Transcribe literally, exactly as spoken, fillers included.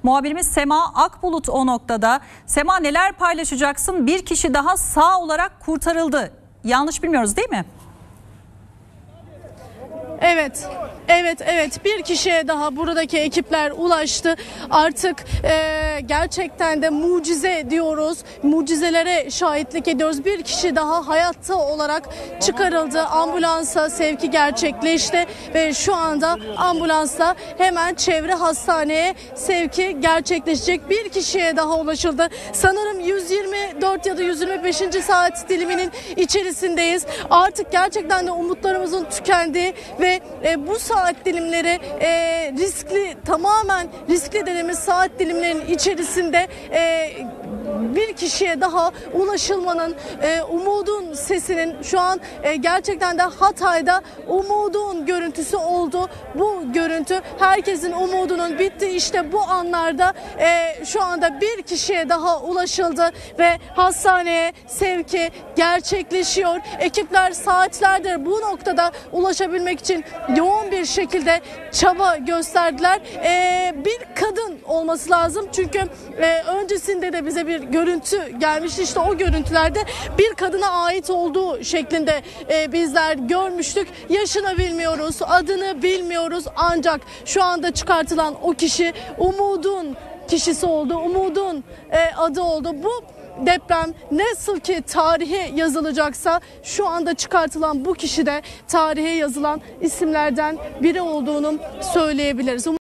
Muhabirimiz Sema Akbulut o noktada. Sema, neler paylaşacaksın? Bir kişi daha sağ olarak kurtarıldı. Yanlış bilmiyoruz değil mi? Evet, evet, evet. Bir kişiye daha buradaki ekipler ulaştı. Artık e, gerçekten de mucize diyoruz. Mucizelere şahitlik ediyoruz. Bir kişi daha hayatta olarak çıkarıldı. Ambulansa sevki gerçekleşti ve şu anda ambulansla hemen çevre hastaneye sevki gerçekleşecek. Bir kişiye daha ulaşıldı. Sanırım yüz yirmi dört ya da yüz yirmi beşinci saat diliminin içerisindeyiz. Artık gerçekten de umutlarımızın tükendiği ve Ve e, bu saat dilimleri e, riskli, tamamen riskli dediğimiz saat dilimlerinin içerisinde e, bir kişiye daha ulaşılmanın, e, umudun sesinin şu an e, gerçekten de Hatay'da umudun görüntüsü oldu. Bu görüntü herkesin umudunun bitti. İşte bu anlarda e, şu anda bir kişiye daha ulaşıldı ve hastaneye sevki gerçekleşiyor. Ekipler saatlerdir bu noktada ulaşabilmek için yoğun bir şekilde çaba gösterdiler. E, bir kadın olması lazım çünkü e, öncesinde de bize bir görüntü gelmişti. İşte o görüntülerde bir kadına ait olduğu şeklinde e, bizler görmüştük. Yaşını bilmiyoruz, adını bilmiyoruz ancak şu anda çıkartılan o kişi umudun kişisi oldu, umudun e, adı oldu. Bu deprem nasıl ki tarihe yazılacaksa şu anda çıkartılan bu kişi de tarihe yazılan isimlerden biri olduğunu söyleyebiliriz.